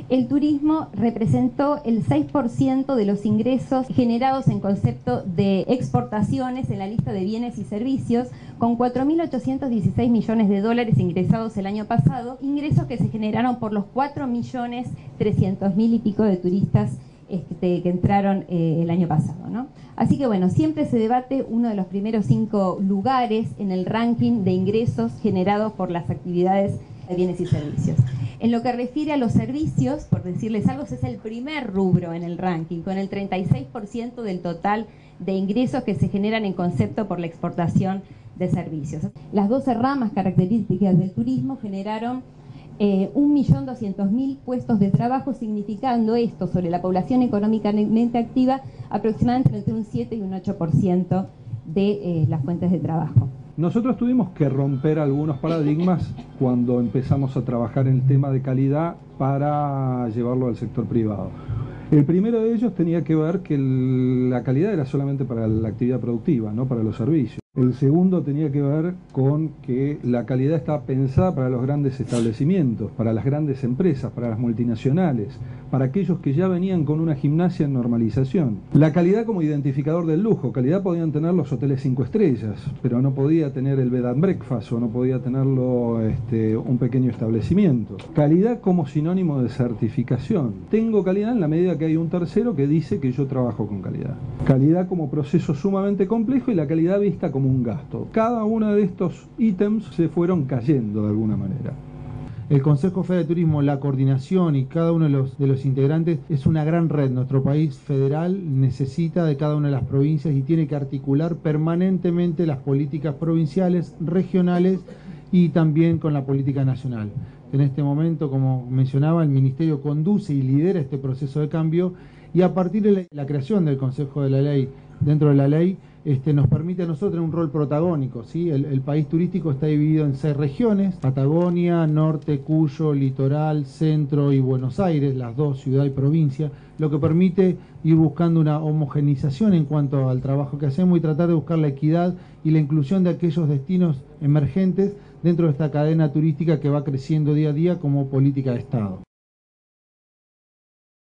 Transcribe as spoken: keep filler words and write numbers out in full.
el turismo representó el seis por ciento de los ingresos generados en concepto de exportaciones en la lista de bienes y servicios, con cuatro mil ochocientos dieciséis millones de dólares ingresados el año pasado, ingresos que se generaron por los cuatro millones trescientos mil y pico de turistas este, que entraron eh, el año pasado, ¿no? Así que bueno, siempre se debate uno de los primeros cinco lugares en el ranking de ingresos generados por las actividades de bienes y servicios. En lo que refiere a los servicios, por decirles algo, es el primer rubro en el ranking, con el treinta y seis por ciento del total de ingresos que se generan en concepto por la exportación de servicios. Las doce ramas características del turismo generaron eh, un millón doscientos mil puestos de trabajo, significando esto sobre la población económicamente activa aproximadamente entre un siete y un ocho por ciento de eh, las fuentes de trabajo. Nosotros tuvimos que romper algunos paradigmas cuando empezamos a trabajar en el tema de calidad para llevarlo al sector privado. El primero de ellos tenía que ver que el, la calidad era solamente para la actividad productiva, no para los servicios. El segundo tenía que ver con que la calidad estaba pensada para los grandes establecimientos, para las grandes empresas, para las multinacionales, para aquellos que ya venían con una gimnasia en normalización. La calidad como identificador del lujo. Calidad podían tener los hoteles cinco estrellas, pero no podía tener el bed and breakfast o no podía tenerlo este, un pequeño establecimiento. Calidad como sinónimo de certificación. Tengo calidad en la medida que hay un tercero que dice que yo trabajo con calidad. Calidad como proceso sumamente complejo y la calidad vista como un gasto. Cada uno de estos ítems se fueron cayendo de alguna manera. El Consejo Federal de Turismo, la coordinación y cada uno de los, de los integrantes es una gran red. Nuestro país federal necesita de cada una de las provincias y tiene que articular permanentemente las políticas provinciales, regionales y también con la política nacional. En este momento, como mencionaba, el Ministerio conduce y lidera este proceso de cambio y a partir de la, la creación del Consejo de la Ley, dentro de la ley, Este, nos permite a nosotros tener un rol protagónico, ¿sí? El, el país turístico está dividido en seis regiones: Patagonia, Norte, Cuyo, Litoral, Centro y Buenos Aires, las dos, ciudad y provincia, lo que permite ir buscando una homogenización en cuanto al trabajo que hacemos y tratar de buscar la equidad y la inclusión de aquellos destinos emergentes dentro de esta cadena turística que va creciendo día a día como política de Estado.